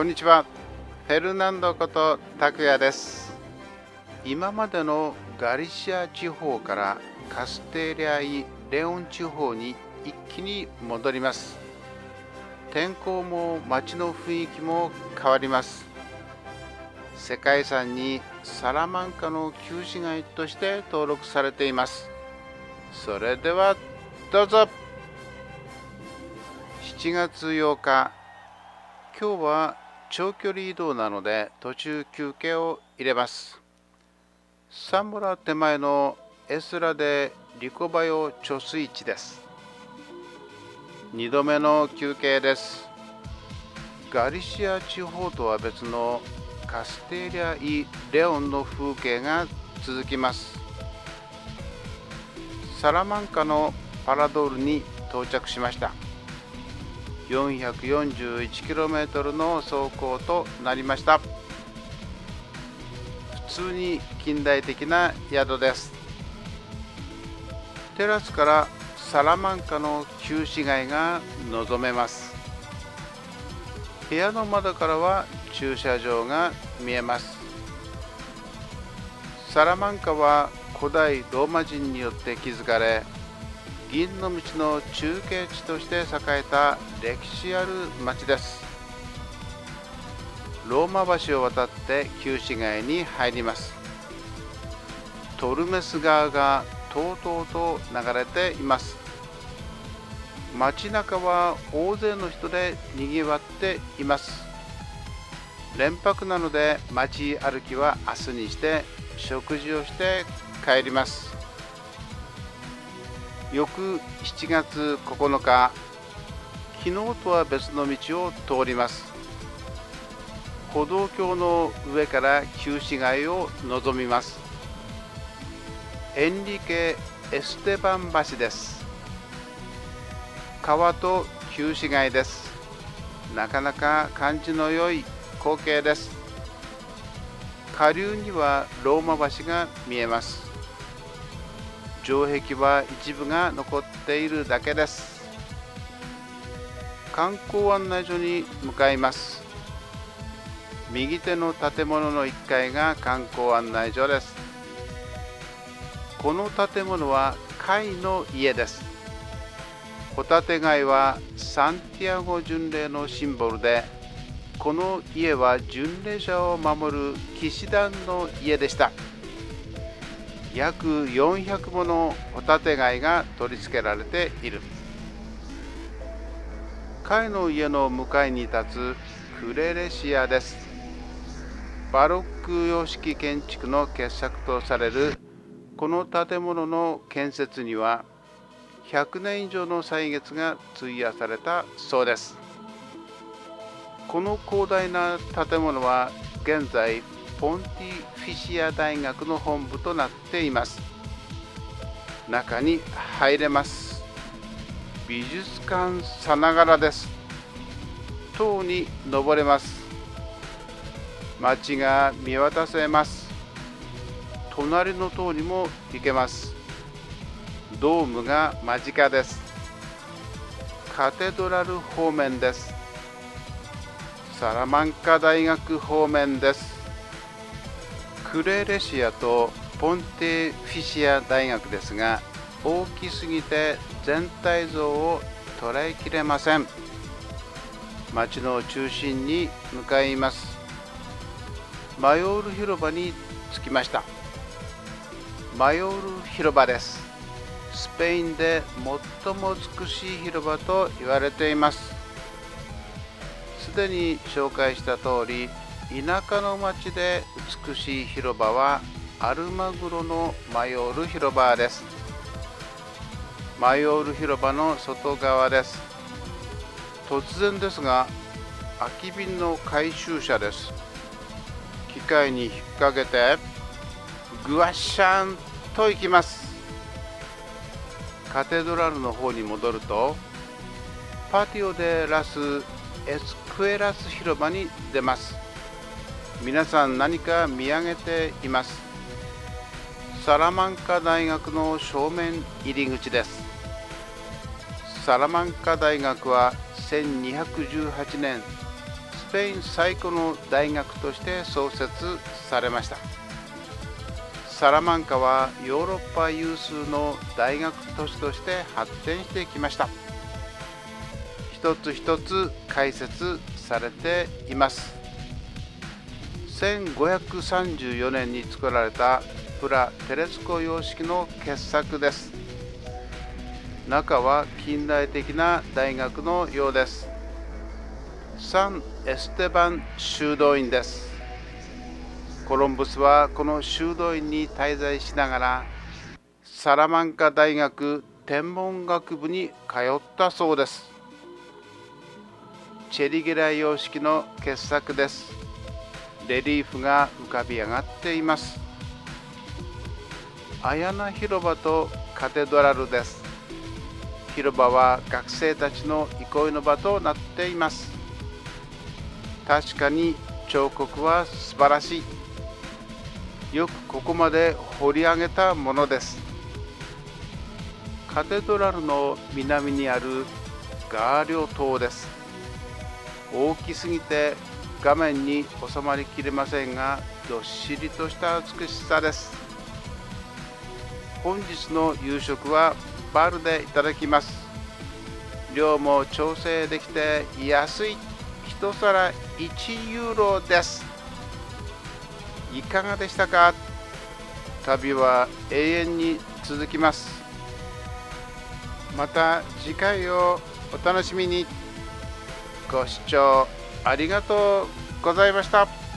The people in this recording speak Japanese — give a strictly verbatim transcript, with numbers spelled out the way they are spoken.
こんにちは。フェルナンドこと拓也です。今までのガリシア地方からカステリアイ・レオン地方に一気に戻ります。天候も街の雰囲気も変わります。世界遺産にサラマンカの旧市街として登録されています。それではどうぞ。しちがつようか、今日は長距離移動なので途中休憩を入れます。サンボラ手前のエスラでリコバヨ貯水池です。にどめの休憩です。ガリシア地方とは別のカステリア・イ・レオンの風景が続きます。サラマンカのパラドールに到着しました。よんひゃくよんじゅういちキロメートル の走行となりました。普通に近代的な宿です。テラスからサラマンカの旧市街が望めます。部屋の窓からは駐車場が見えます。サラマンカは古代ローマ人によって築かれ、銀の道の中継地として栄えた歴史ある町です。ローマ橋を渡って旧市街に入ります。トルメス川がとうとうと流れています。街中は大勢の人でにぎわっています。連泊なので街歩きは明日にして食事をして帰ります。翌しちがつここのか、昨日とは別の道を通ります。歩道橋の上から旧市街を望みます。エンリケ・エステバン橋です。川と旧市街です。なかなか感じの良い光景です。下流にはローマ橋が見えます。城壁は一部が残っているだけです。観光案内所に向かいます。右手の建物のいっかいが観光案内所です。この建物は貝の家です。ホタテ貝はサンティアゴ巡礼のシンボルで、この家は巡礼者を守る騎士団の家でした。約よんひゃくものホタテ貝が取り付けられている。貝の家の向かいに立つクレレシアです。バロック様式建築の傑作とされるこの建物の建設にはひゃくねん以上の歳月が費やされたそうです。この広大な建物は現在ポンティフィシア大学の本部となっています。中に入れます。美術館さながらです。塔に登れます。街が見渡せます。隣の塔にも行けます。ドームが間近です。カテドラル方面です。サラマンカ大学方面です。クレレシアとポンテフィシア大学ですが、大きすぎて全体像を捉えきれません。町の中心に向かいます。マヨール広場に着きました。マヨール広場です。スペインで最も美しい広場と言われています。すでに紹介した通り、田舎の町で美しい広場はアルマグロのマヨール広場です。マヨール広場の外側です。突然ですが、空き瓶の回収車です。機械に引っ掛けてグワッシャンと行きます。カテドラルの方に戻ると、パティオデラスエスクエラス広場に出ます。皆さん何か見上げています。サラマンカ大学の正面入り口です。サラマンカ大学はせんにひゃくじゅうはちねんスペイン最古の大学として創設されました。サラマンカはヨーロッパ有数の大学都市として発展してきました。一つ一つ解説されています。せんごひゃくさんじゅうよねんに作られたプラテレスコ様式の傑作です。中は近代的な大学のようです。サン・エステバン修道院です。コロンブスはこの修道院に滞在しながらサラマンカ大学天文学部に通ったそうです。チェリゲラ様式の傑作です。レリーフが浮かび上がっています。アヤナ広場とカテドラルです。広場は学生たちの憩いの場となっています。確かに彫刻は素晴らしい。よくここまで掘り上げたものです。カテドラルの南にあるガーリョ塔です。大きすぎて画面に収まりきれませんが、どっしりとした美しさです。本日の夕食はバルでいただきます。量も調整できて安い。一皿いちユーロです。いかがでしたか？旅は永遠に続きます。また次回をお楽しみに。ご視聴ありがとうございました。